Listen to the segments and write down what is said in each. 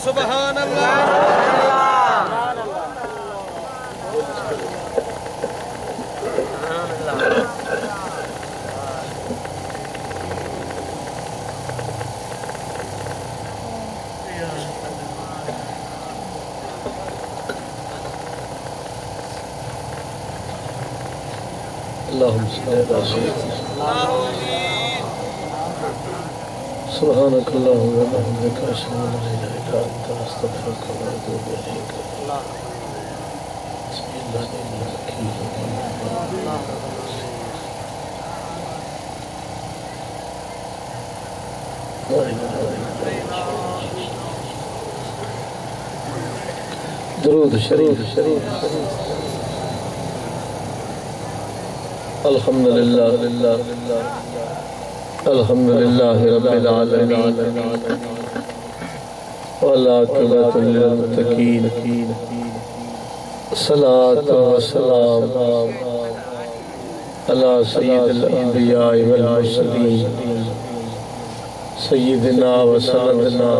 سبحان اللہ اللهم صل على سيدنا سبحانك اللهم وبحمدك أشهد أن لا إله إلا أنت أستغفرك وأتوب إليك بسم الله الرحمن الرحيم درود شريف الحمد لله رب العالمين والعاقبة للمتقين الصلاة والسلام على سيد الأنبياء والمرسلين سيدنا وسندنا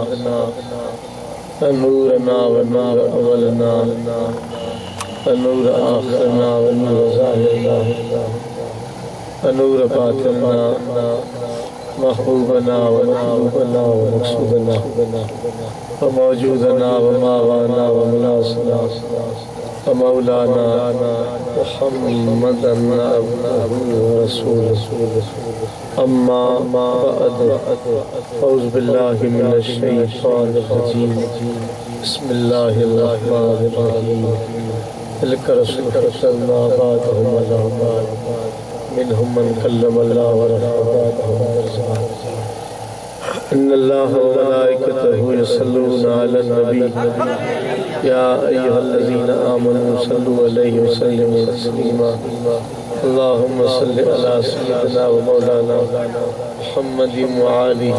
ونورنا ونور أولنا ونور آخرنا ونور ظاهرنا ونور باطننا محبوبنا ومحبوبنا ومقصودنا وموجودنا وماوانا وملاسنا ومولانا محمدا عبده ورسوله أما بعد أعوذ بالله من الشيطان الرجيم بسم الله الرحمن الرحيم تلك رسل فتنا بعضهم على بعض منهم من كلم الله ورفع بعضهم درجات إن الله وملائكته يصلون على النبي يا أيها الذين آمنوا صلوا عليه وسلموا تسليما اللهم صل على سيدنا ومولانا محمد وآله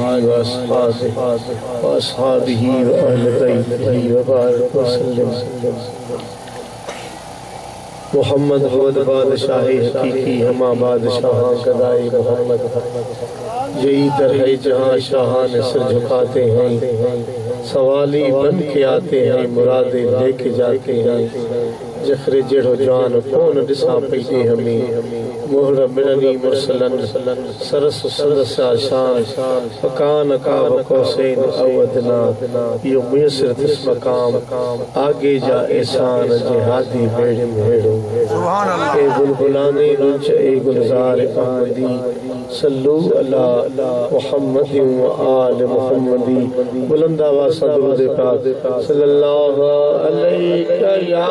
وأصحابه وأهل بيته وبارك وسلم محمد هو بادشاہ حقیقی ہما بادشاہاں گدائی محمد یہی در ہے جہاں شاہاں سر جھکاتے ہیں سوالی بن کے آتے ہیں مرادیں لے کے جاتے ہیں جخر جڑو جان کون ڈسا پیدے ہمیں مہر مرنی مرسلن سرس سرس آشان فکان کعب قوسین او ادنا یہ میسر تس مقام آگے جا احسان جہادی بیڑ میڑو اے بلبلانے رنچ اے گلزار احمدی صلو علی محمد و آل محمدی بلندہ واسا درود پاک صلی اللہ علیہ یا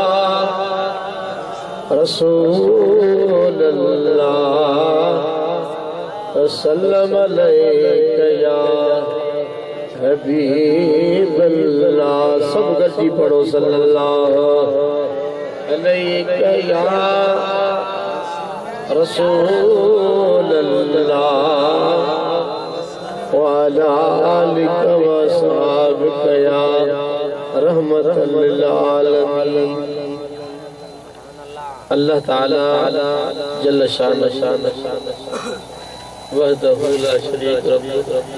رسول اللہ وسلم علیک یا حبیب اللہ سب گٹی پڑھو صلی اللہ علیک یا رسول اللہ وعلى آلك وصحابك يا رحمة للعالمين اللہ تعالی جل شان وحدہ لا شریک رب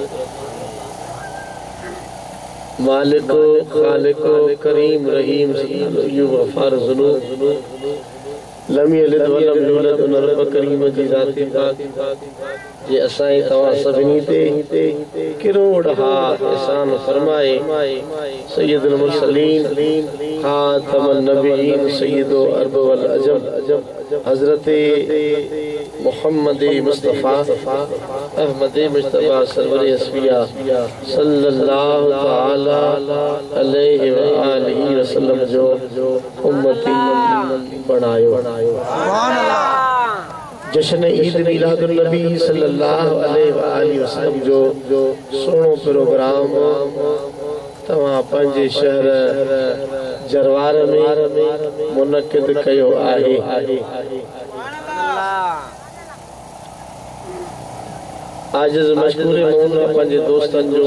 مالک خالق کریم رحیم غفار ذنوب لم یلد ولم یولد رب کریم جی ذات پاک یہ اسائیں تواسبنی تے کروڑ ہاتھ احسان فرمائے سید المرسلین خاتم النبیین سید و عرب والعجم حضرت محمد مصطفیٰ احمد مجتبہ سرور اسفیہ صلی اللہ تعالی علیہ وآلہ وسلم جو امتی بنائیو جشن عید میلاد النبی صلی اللہ علیہ وآلہ وسلم جو سونو پروگرام تمام پنج شہر جروار میں منعقد کیو آئے آجز مشکور مولا پنج دوستان جو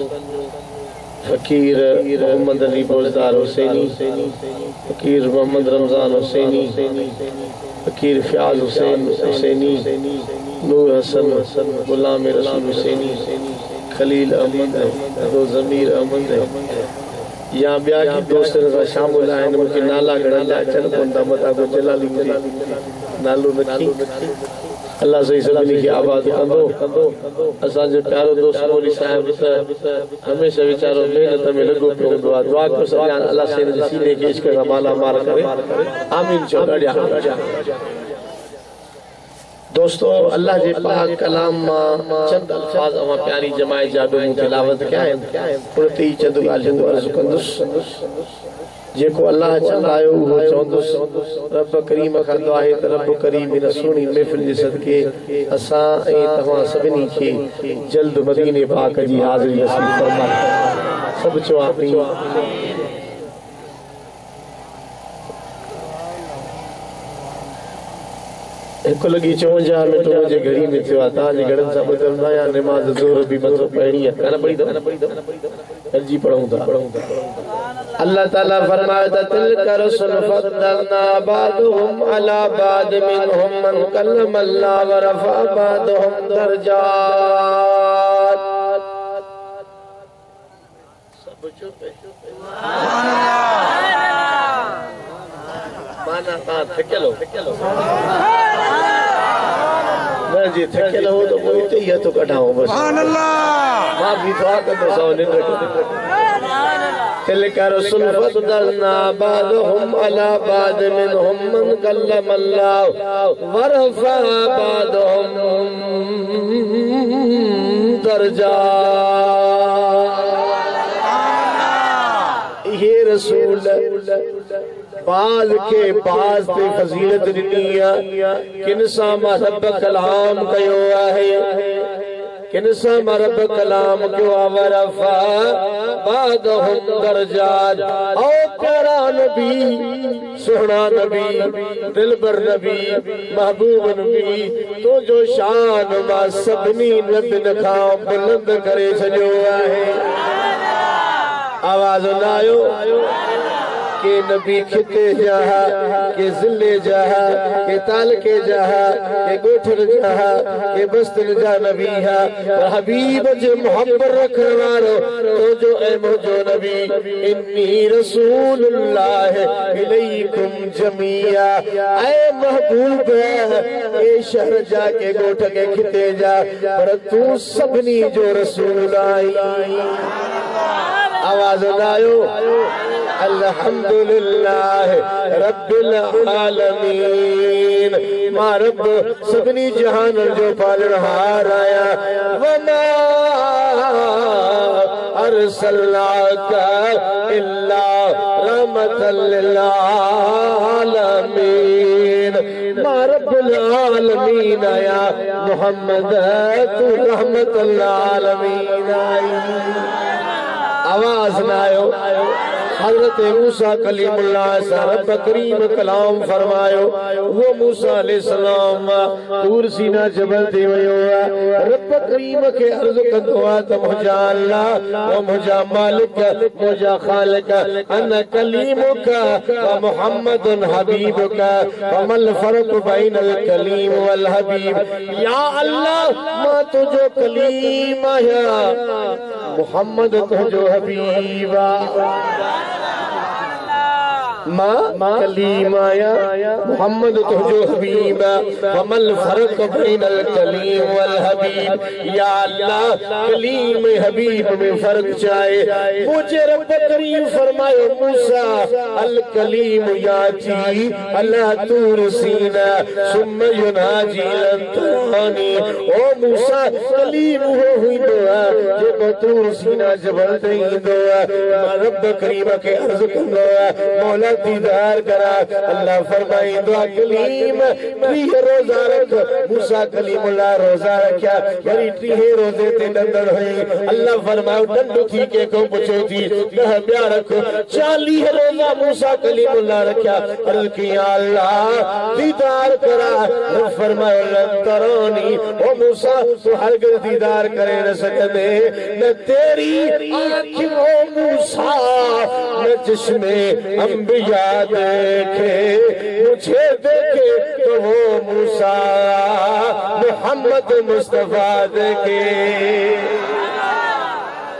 فقیر محمد علی بوزدار حسینی فقیر محمد رمضان حسینی فقیر فیاض حسینی نور حسن غلام رسول حسینی خلیل احمد دو ضمیر احمد یا بیا کی دوست رضا شامل آئین مجھے نالا گڑا لیا چل کوندا متا کو جلالی مجھے نالو نکی اللہ صحیح سلمی کی آباد کندو اسان جو پیارو دوست مولی صاحب ہمیشہ بیچارو محنت میں لگو پہ دعا دعا کو سبحان اللہ سے سینے کے عشق کا مالا مار کرے آمین چوڑا دوستو اللہ جے پاک کلام چند الفاظ اما پیاری جماع جابے مو تلاوت کیا ہے پڑھتے ہی چند گالجن عرض کندس جے کو اللہ چندائیو وہ چوندس رب کریم خاندو آئے رب کریم ان سونی محفل جے صدقے اساں اے تمام سبنی کے جلد مدینے پاک جی حاضری نصیب فرما سب چو آپی ایک لگی چون جہاں میں تو مجھے گھڑی میں تھے آتا جی گھڑن سا بدلنا یا نماز زور بھی مطلب پہنی ہے کہنا پڑی دا جی پڑھوں دا اللہ تعالیٰ فرمایا تلک رسل فضلنا بعضهم على بعض منهم من کلم اللہ ورفع بعضهم درجات سب چوپے مانا کہاں تھکلو میں جی تھکلو ہو تو کوئی تیہ تو کٹھاؤں بس ماں بھی دعا کر دو ساؤں نن رکھو تلک رسل فضلنا بعضهم على بعض منهم من کلم اللہ ورفع بعضهم درجات یہ رسول بعض کے بعض تے فضیلت دنیا کنسا مرب کلام کیو آئے کنسا مرب کلام کیو ورفا بعدهم درجات او پیارا نبی سہنا نبی دلبر نبی محبوب نبی تو جو شان ما سبنی نبی نخام بلند کرے سجو آئے آواز نائیو کہ نبی کھتے جہاں کہ ذلے جہاں کہ تالکے جہاں کہ گوٹھر جہاں کہ بستر جا نبی ہے حبیب جو محبت رکھنارو تو جو اے مجھو نبی انی رسول اللہ علیکم جمیعہ اے محبوب ہے اے شہر جا کے گوٹھ کے کھتے جا پر تو سبنی جو رسول آئی آواز لائیو الحمدللہ رب العالمین ما رب سبنی جہان جو پالن ہار آیا وما ارسلناک الا رحمت للعالمین ما رب العالمین آیا محمد تو رحمت للعالمین آئی آواز نائیو حضرت موسیٰ کلیم اللہ سے رب کریم کلام فرمائیو وہ موسیٰ علیہ السلام دور سینہ جبل دے ویو رب کریم کے عرض کندوات مجھا اللہ و مجھا مالک مجھا خالق انا کلیمک و محمد حبیبک ومل فرق بین الکلیم والحبیب یا اللہ ما تجھو کلیم آیا محمد تجھو حبیبا ما کلیم آیا محمد تجھو حبیبا ومل فرق بین الکلیم والحبیب یا اللہ کلیم حبیب میں فرق چاہے مجھے رب کریم فرمائے موسیٰ الکلیم یاتی اللہ تور سینہ ثم یناجی لنترانی او موسیٰ کلیم ہوئی دعا جب تور سینہ جبل دیں دعا رب کریم کے عرض کرنا مولا دیدار کرا اللہ فرمائی دعا کلیم تریہ روزہ رکھ موسیٰ کلیم اللہ روزہ رکھیا بری تریہ روزے تے ڈندر ہوئی اللہ فرمائی ڈندو تھی کہ کو پچھو تھی دہ بیا رکھو 40 روزہ موسیٰ کلیم اللہ رکھیا بلکہ اللہ دیدار کرا رب فرمائی اللہ ترانی او موسیٰ تو ہرگز دیدار کرے نہ سکتے نہ تیری آنکھ او موسیٰ نہ جسم انبیاء دیکھے مجھے دیکھے تو وہ موسیٰ محمد مصطفیٰ دیکھے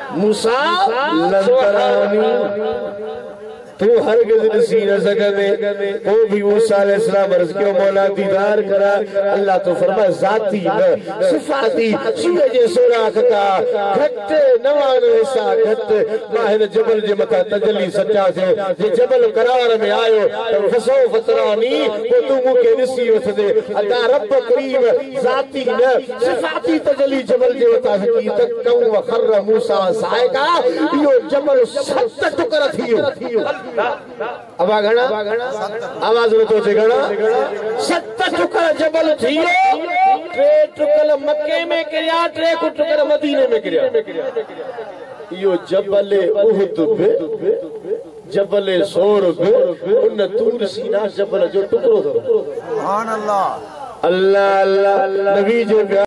मूसा लंतरानी तू हरगिज़ ॾिसी न सघंदे को भी मूसा अलैहिस्सलाम अर्ज़ कयो मौला दीदार करा अल्लाह तो फरमाए ज़ाती न सिफ़ाती सूरज जे सोराख़ का घट 99 सा घट मां हिन जबल जे मथा तजली सचा थियो जे जबल करार में आयो त फसो फतरानी को तू मूंखे ॾिसी वठंदे अदा रब करीम ज़ाती न सिफ़ाती तजली जबल जे मथा की त कऊ वखर मूसा साइका इहो जबल 7 टुकड़ा थियो अब घणा आवाज न तो घणा 7 टुकड़ा जबल थियो 3 टुकड़ा मक्के में किरिया 3 टुकड़ा मदीने में किरिया यो जबल उहद बे जबल सोर बे उन तूर सीना जबल जो टुकड़ो सुभान अल्लाह अल्लाह अल्लाह नबी जो